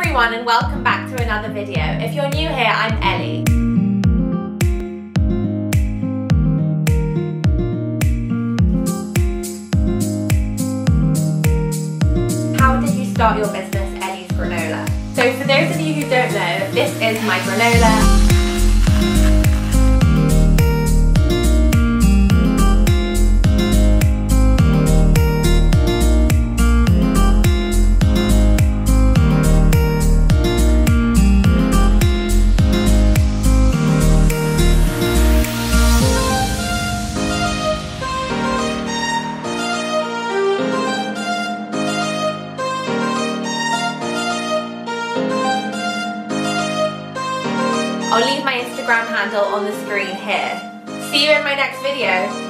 everyone and welcome back to another video. If you're new here, I'm Ellie. How did you start your business, Ellie's Granola? So for those of you who don't know, this is my granola. I'll leave my Instagram handle on the screen here. See you in my next video.